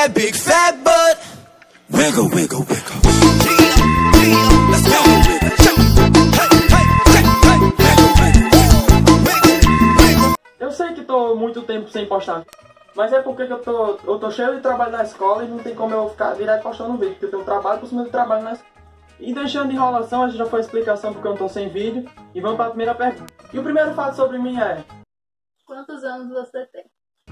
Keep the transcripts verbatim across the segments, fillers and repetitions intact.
that big fat butt. Wiggle, wiggle, wiggle. Let's go. Eu sei que tô muito tempo sem postar, mas é porque eu tô, eu tô cheio de trabalho na escola e não tem como eu ficar direto postando vídeo, porque eu tenho trabalho por cima de trabalho na escola. E deixando de enrolação, a gente já foi a explicação porque eu não tô sem vídeo, e vamos para a primeira pergunta. E o primeiro fato sobre mim é... Quantos anos você tem?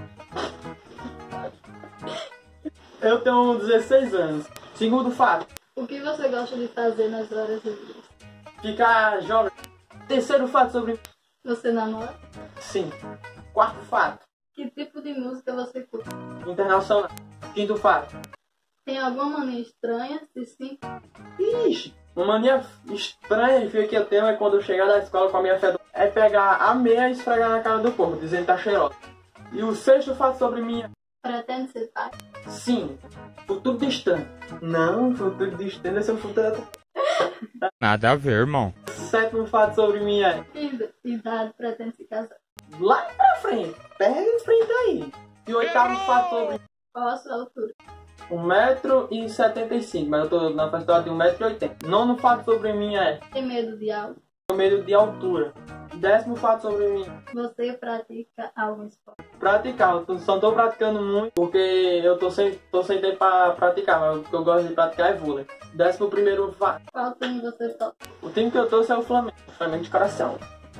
Eu tenho dezesseis anos. Segundo fato, O que você gosta de fazer nas horas livres? ficar jovem. Terceiro fato sobre mim, Você namora? sim. Quarto fato, Que tipo de música você curte? internacional. Quinto fato, Tem alguma mania estranha? Se sim, ixi, uma mania estranha que eu tenho é quando eu chegar da escola com a minha fé, é pegar a meia e esfregar na cara do povo, dizendo que tá cheirosa. E o sexto fato sobre mim é... pretende ser pai? Sim, futuro distante. Não, futuro distante é seu futuro. Nada a ver, irmão. Sétimo fato sobre mim é... Que idade pretende se casar? lá pra frente, pega em frente aí. E oitavo fato sobre mim, Qual a sua altura? um metro e setenta e cinco, mas eu tô na festa de um metro e oitenta. Nono fato sobre mim é... Tem medo de algo? medo de altura. Décimo fato sobre mim, Você pratica algum esporte? praticar. Eu tô- só não tô praticando muito porque eu tô sem, tô sem tempo pra praticar, mas o que eu gosto de praticar é vôlei. Décimo primeiro fato, Qual time você toca? o time que eu torço é o Flamengo, Flamengo de coração.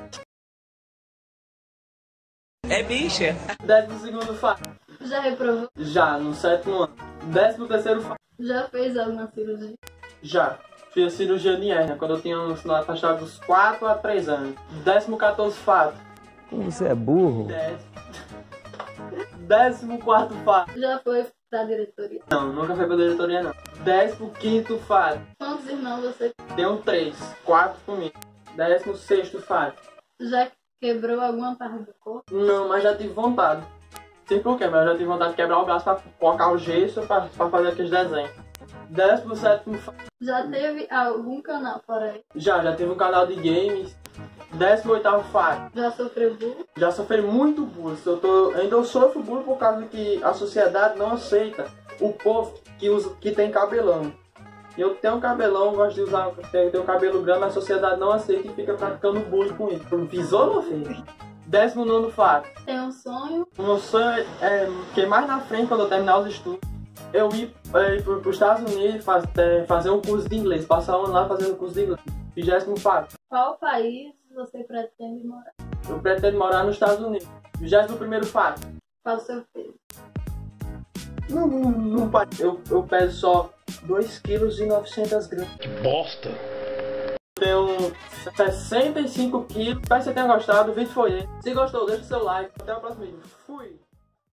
É bicha. Décimo segundo fato, Já reprovou? já no sétimo ano. Décimo terceiro fato, Já fez alguma cirurgia? já. Fiz cirurgia de hérnia quando eu tinha uns- na faixa dos quatro a três anos. Décimo quatorze fato. Como você é burro? Décimo... Décimo quarto fato. Já foi pra diretoria? Não, nunca foi pra diretoria não. Décimo quinto fato. Quantos irmãos você Tenho três, quatro comigo. Décimo sexto fato. já quebrou alguma parte do corpo? Não, mas já tive vontade. Sei por quê, mas eu já tive vontade de quebrar o braço pra colocar o gesso pra, pra fazer aqueles desenhos. Décimo sétimo fato. Já teve algum canal fora aí? Já, já tive um canal de games. Décimo oitavo fato. Já sofreu bullying? Já sofri muito bullying. Eu tô, ainda eu sofro bullying por causa que a sociedade não aceita o povo que, usa, que tem cabelão. Eu tenho cabelão, gosto de usar, tenho, tenho cabelo grande, mas a sociedade não aceita e fica praticando bullying com isso. Visou ou não fez? Décimo nono fato. Tem um sonho? O meu sonho é que mais na frente, quando eu terminar os estudos, eu ir, é, ir para os Estados Unidos faz, é, fazer um curso de inglês, passar um ano lá fazendo um curso de inglês. Vigésimo fato. Qual país você pretende morar? Eu pretendo morar nos Estados Unidos. Vigésimo primeiro fato. Qual o seu peso? Não, não, não pode. Eu, eu peso só dois quilos e novecentos gramas. Que bosta. Tenho sessenta e cinco quilos. Espero que você tenha gostado. O vídeo foi esse. Se gostou, deixa o seu like. Até o próximo vídeo. Fui!